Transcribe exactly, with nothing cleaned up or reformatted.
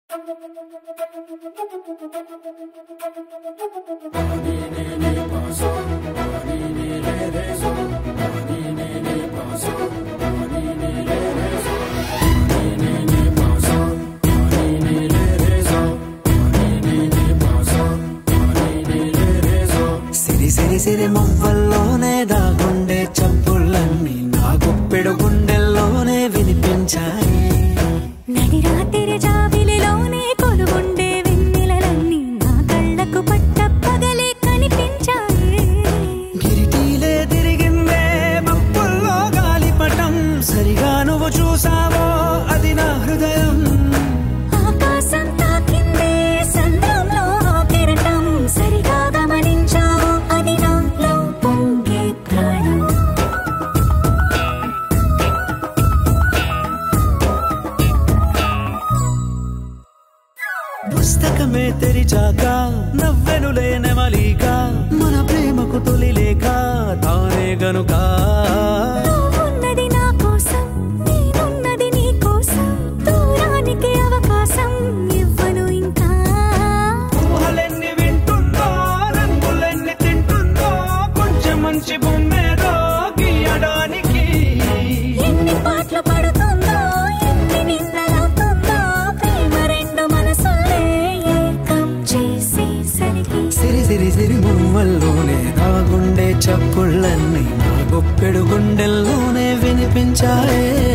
సిరి మువ్వల్లోనే దాగుండే చప్పుళ్ళన్నీ నా గుప్పెడు గుండెల్లోనే వినిపించాయి. నడి రాత్రి జాబిలిలోనే కొలుగుండే వెన్నెలలన్నీ నా కళ్ళకు పట్ట పగలే కనిపించాయి. గిరిటీలే తిరిగిందే మబ్బుల్లో గాలిపటం, సరిగా నువ్వు చూసావో అది నా హృదయం. ఆకాశం తాకిందే సంద్రంలో కెరటం, సరిగా గమనించావు అది నాలో పొంగే ప్రాణం. పుస్తకమే తెరిచాక నవ్వెనులే నెమలిక, మన ప్రేమకు తొలి లేక తానే గనుక. నువ్వున్నది నా కోసం, నేనున్నది నీ కోసం, దూరానికి అవకాశం ఇవ్వను ఇంకా. ఊహలెన్ని వింటుందో, రంగులెన్ని తింటుందో, కొంచెం మంచి బొమ్మేదో గీయడానికి. ఎన్ని పాటలు పడుతుందో, ఎన్ని నిందలవుతుందో, ప్రేమ రెండు మనసులే ఏకం చేసేసరికి. సిరి సిరి సిరి మువ్వల్లోనే దాగుండే చప్పుళ్ళన్నీ నా గుప్పెడు గుండెల్లోనే వినిపించాయే.